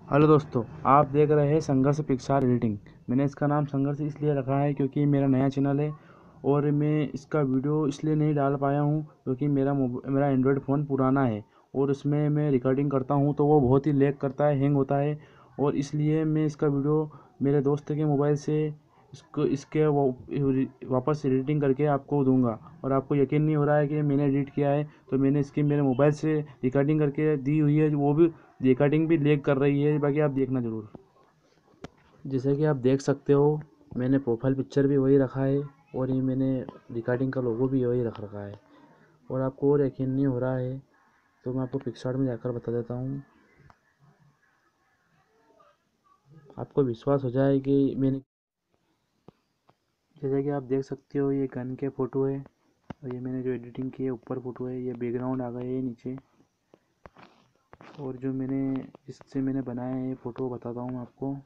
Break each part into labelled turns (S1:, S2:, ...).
S1: Hello दोस्तों, आप देख रहे हैं संघर्ष पिक्सार एडिटिंग। मैंने इसका नाम संघर्ष इसलिए रखा है क्योंकि ये मेरा नया चैनल है और मैं इसका वीडियो इसलिए नहीं डाल पाया हूँ क्योंकि मेरा एंड्रॉयड फ़ोन पुराना है और उसमें मैं रिकॉर्डिंग करता हूँ तो वो बहुत ही लैग करता है, हैंग होता है। और इसलिए मैं इसका वीडियो मेरे दोस्त के मोबाइल से वापस एडिटिंग करके आपको दूंगा। और आपको यकीन नहीं हो रहा है कि मैंने एडिट किया है, तो मैंने इसकी मेरे मोबाइल से रिकॉर्डिंग करके दी हुई है। वो भी रिकॉर्डिंग भी लेग कर रही है, बाकी आप देखना ज़रूर। जैसे कि आप देख सकते हो, मैंने प्रोफाइल पिक्चर भी वही रखा है और ये मैंने रिकॉर्डिंग का लोगो भी वही रख रखा है। और आपको और यकीन नहीं हो रहा है तो मैं आपको पिक्सार्ट में जाकर बता देता हूँ, आपको विश्वास हो जाए कि मैंने। जैसे कि आप देख सकते हो, ये गन के फ़ोटो है और ये मैंने जो एडिटिंग की है ऊपर फ़ोटो है, ये बैकग्राउंड आ गए है नीचे। और जो मैंने इससे मैंने बनाया है ये फ़ोटो बताता हूँ आपको।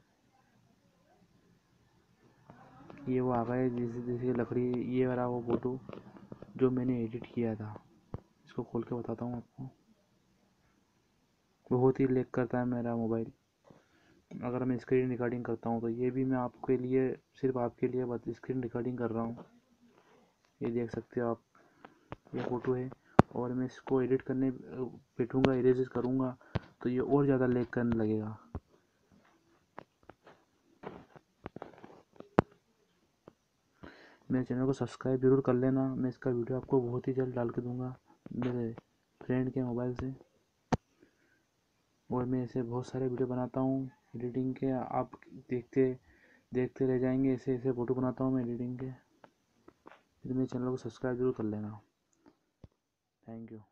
S1: ये वो आ गए जैसे जैसे लकड़ी, ये वाला वो फ़ोटो जो मैंने एडिट किया था। इसको खोल के बताता हूँ आपको। बहुत ही लैग करता है मेरा मोबाइल अगर मैं स्क्रीन रिकॉर्डिंग करता हूँ तो। ये भी मैं आपके लिए, सिर्फ आपके लिए स्क्रीन रिकॉर्डिंग कर रहा हूँ। ये देख सकते हो आप, ये फ़ोटो है। और मैं इसको एडिट करने बैठूँगा, इरेज करूँगा तो ये और ज़्यादा लैग करने लगेगा। मेरे चैनल को सब्सक्राइब जरूर कर लेना। मैं इसका वीडियो आपको बहुत ही जल्द डाल के दूँगा मेरे फ्रेंड के मोबाइल से। और मैं ऐसे बहुत सारे वीडियो बनाता हूँ एडिटिंग के, आप देखते देखते रह जाएंगे। ऐसे ऐसे फ़ोटो बनाता हूँ मैं एडिटिंग के। फिर मेरे चैनल को सब्सक्राइब जरूर कर लेना। Thank you.